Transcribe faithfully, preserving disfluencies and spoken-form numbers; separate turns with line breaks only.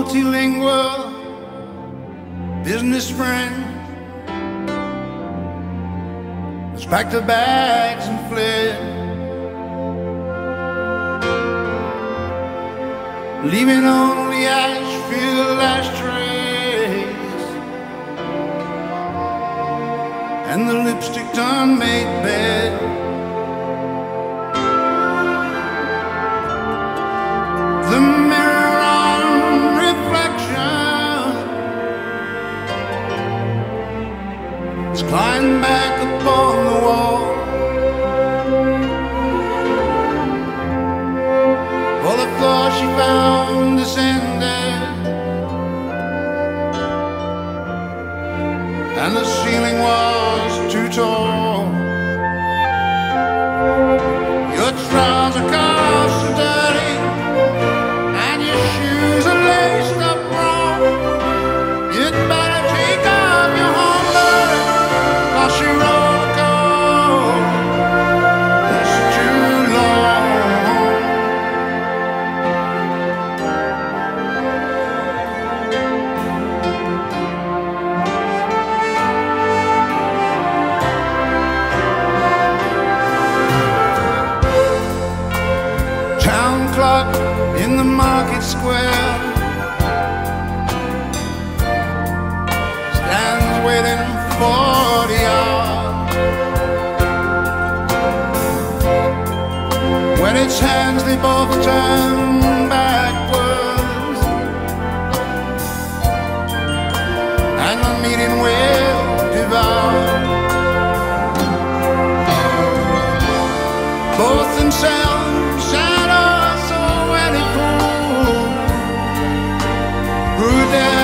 multilingual business friend has packed her bags and fled, leaving only ash-filled ashtrays and the lipstick's unmade bed. The mirror on reflection is climbing back upon the wall, for the floor she found descended, and the ceiling was too tall. Your trouser cuffs are dirty and your shoes are laced up wrong. You'd better take off your Homburg, 'cause your overcoat is too long. Town clock in the market square stands waiting for the hour when its hands they both turn backwards, and the meeting will devour both themselves and us. So any fool who dares